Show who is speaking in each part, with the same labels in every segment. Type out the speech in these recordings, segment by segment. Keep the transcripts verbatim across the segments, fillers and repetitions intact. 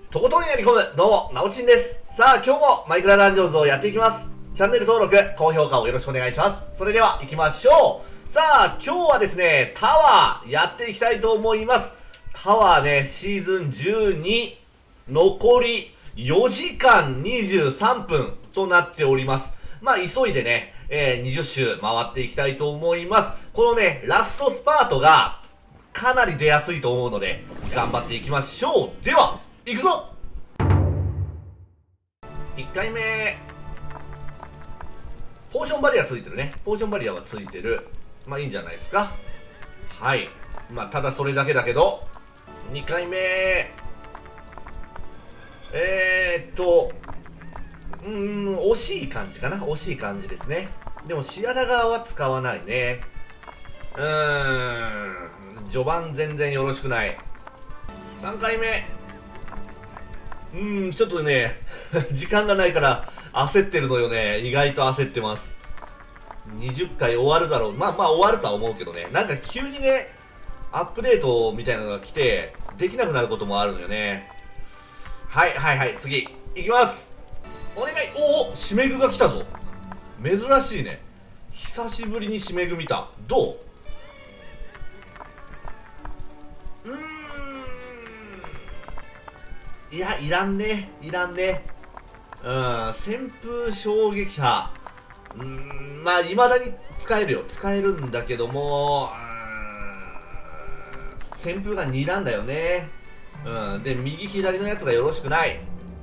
Speaker 1: とことんやり込む、どうも、なおちんです。さあ、今日もマイクラダンジョンズをやっていきます。チャンネル登録、高評価をよろしくお願いします。それでは、行きましょう。さあ、今日はですね、タワー、やっていきたいと思います。タワーね、シーズンじゅうに、残りよじかんにじゅうさんぷんとなっております。まあ、急いでね、えー、にじゅっ周回っていきたいと思います。このね、ラストスパートが、かなり出やすいと思うので、頑張っていきましょう。では、行くぞ！いっかいめ。ポーションバリアついてるね。ポーションバリアはついてる。まあいいんじゃないですか。はい。まあただそれだけだけど、にかいめ。えーっと、うーん、惜しい感じかな。惜しい感じですね。でもシアラ側は使わないね。うーん、序盤全然よろしくない。さんかいめ。うーん、ちょっとね、時間がないから焦ってるのよね。意外と焦ってます。にじゅっかい終わるだろう。まあまあ終わるとは思うけどね。なんか急にね、アップデートみたいなのが来て、できなくなることもあるのよね。はいはいはい、次。いきます。お願い。おお、シメグが来たぞ。珍しいね。久しぶりにシメグ見た。どう？うーん。いや、いらんね。いらんね。うん、旋風衝撃波。うーん、まあ、未だに使えるよ。使えるんだけども、うーん、旋風がになんだよね。うん、で、右左のやつがよろしくない。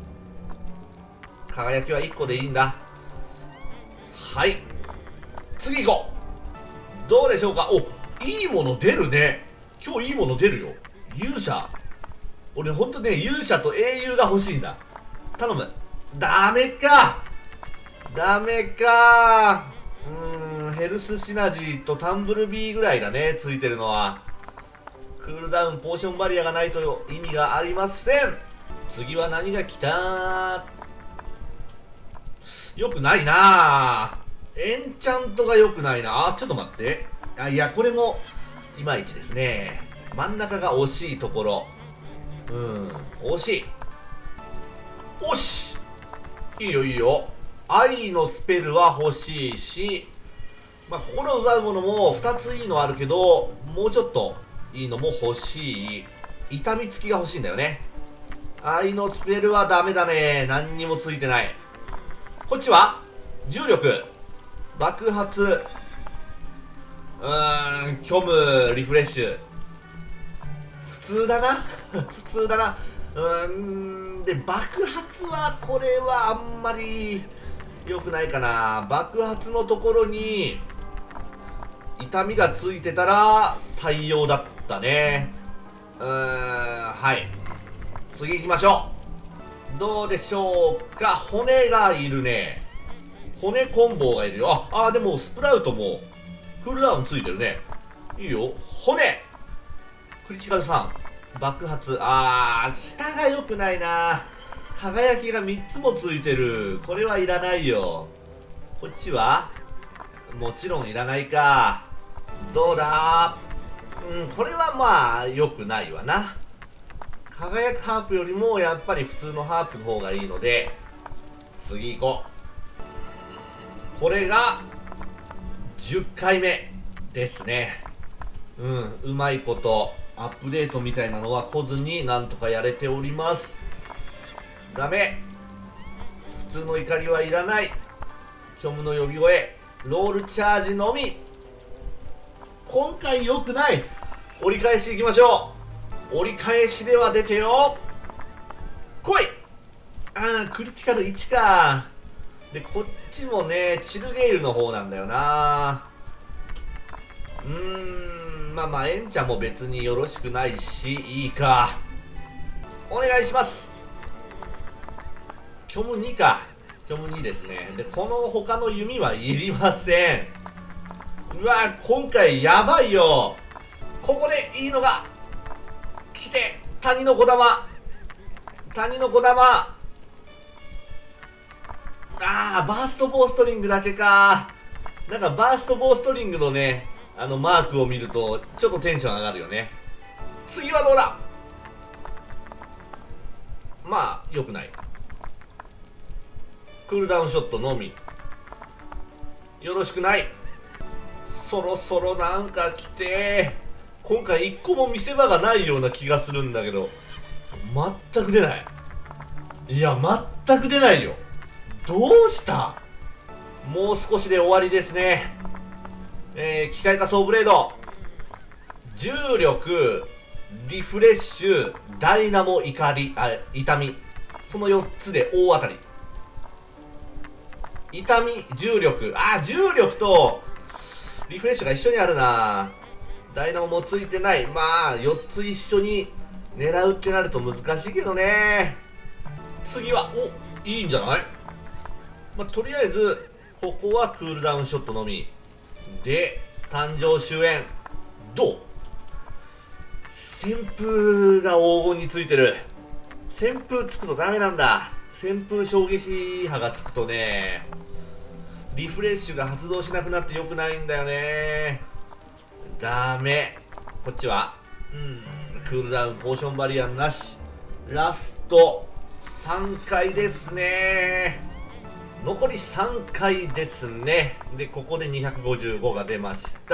Speaker 1: 輝きはいっこでいいんだ。はい。次行こう。どうでしょうか。お、いいもの出るね。今日いいもの出るよ。勇者。俺ほんとね、勇者と英雄が欲しいんだ。頼む。ダメか。ダメか。うーん、ヘルスシナジーとタンブルビーぐらいだね、ついてるのは。クールダウン、ポーションバリアがないと意味がありません。次は何が来た？よくないなぁ。エンチャントがよくないな。あ、ちょっと待って。あ、いや、これも、いまいちですね。真ん中が惜しいところ。うん、惜しい。おし！いいよいいよ。愛のスペルは欲しいし、まあ、心を奪うものもふたついいのあるけど、もうちょっといいのも欲しい。痛みつきが欲しいんだよね。愛のスペルはダメだね。何にもついてない。こっちは重力、爆発、うーん、虚無、リフレッシュ。普通だな。普通だな。うーん、で、爆発は、これはあんまり良くないかな。爆発のところに、痛みがついてたら採用だったね。うーん、はい。次行きましょう。どうでしょうか。骨がいるね。骨コンボがいるよ。あ、あ、でもスプラウトもクールダウンついてるね。いいよ。骨クリティカルさん。爆発。あー、下が良くないな。輝きがみっつもついてる。これはいらないよ。こっちはもちろんいらないか。どうだ？うん、これはまあ良くないわな。輝くハープよりもやっぱり普通のハープの方がいいので、次行こう。これがじゅっかいめですね。うん、うまいことアップデートみたいなのは来ずになんとかやれております。ダメ。普通の怒りはいらない。虚無の呼び声、ロールチャージのみ。今回良くない。折り返しいきましょう。折り返しでは出てよ。来い。ああ、クリティカルいちか。で、こっちもね、チルゲイルの方なんだよな。うーん、まあまあ、エンチャも別によろしくないし、いいか。お願いします。虚無にか。虚無にですね。で、この他の弓はいりません。うわ、今回やばいよ。ここでいいのが来て、谷の小玉。谷の小玉。あー、バーストボーストリングだけか。なんかバーストボーストリングのね、あのマークを見るとちょっとテンション上がるよね。次はどうだ。 まあ良くない。クールダウンショットのみよろしくない。そろそろなんか来て、今回一個も見せ場がないような気がするんだけど、全く出ない。いや全く出ないよ。どうした。もう少しで終わりですね。えー、機械化装ブレード、重力、リフレッシュ、ダイナモ怒り、あ、痛み、そのよっつで大当たり。痛み、重力、あ、重力とリフレッシュが一緒にあるな。ダイナモもついてない。まあよっつ一緒に狙うってなると難しいけどね。次はおいいんじゃない。まあ、とりあえずここはクールダウンショットのみで、誕生終焉。どう。旋風が黄金についてる。旋風つくとダメなんだ。旋風衝撃波がつくとね、リフレッシュが発動しなくなって良くないんだよね。ダメ。こっちはうんクールダウンポーションバリアなし。ラストさんかいですね。残りさんかいですね。でここでにひゃくごじゅうごが出ました。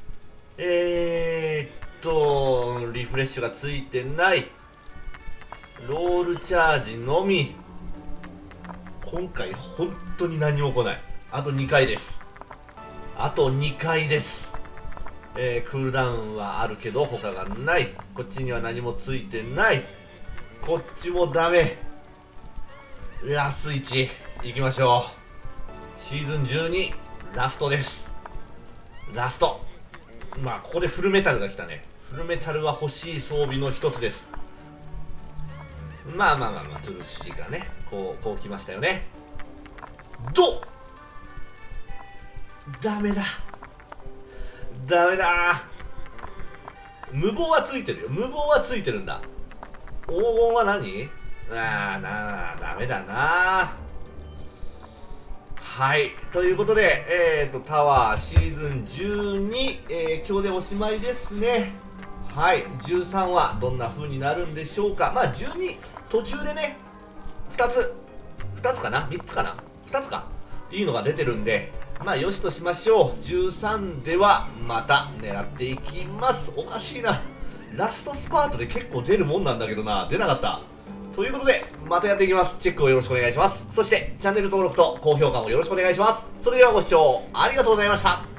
Speaker 1: えーっとリフレッシュがついてない。ロールチャージのみ。今回本当に何も来ない。あとにかいです。あとにかいです。えー、クールダウンはあるけど他がない。こっちには何もついてない。こっちもダメ。ラスいちいきましょう。シーズンじゅうにラストです。ラスト。まあここでフルメタルが来たね。フルメタルは欲しい装備の一つです。まあまあまあまあトゥルシーがねこうこう来ましたよね。どう。ダメだダメだ。無謀はついてるよ。無謀はついてるんだ。黄金は何。ああなあダメだな。はい、ということで、えーとタワーシーズンじゅうに、えー、今日でおしまいですね。はい、じゅうさんはどんな風になるんでしょうか。まあじゅうに途中でねふたつふたつかなみっつかなふたつかっていうのが出てるんで、まあよしとしましょう。じゅうさんではまた狙っていきます。おかしいな、ラストスパートで結構出るもんなんだけどな、出なかった。ということでまたやっていきます。チェックをよろしくお願いします。そしてチャンネル登録と高評価もよろしくお願いします。それではご視聴ありがとうございました。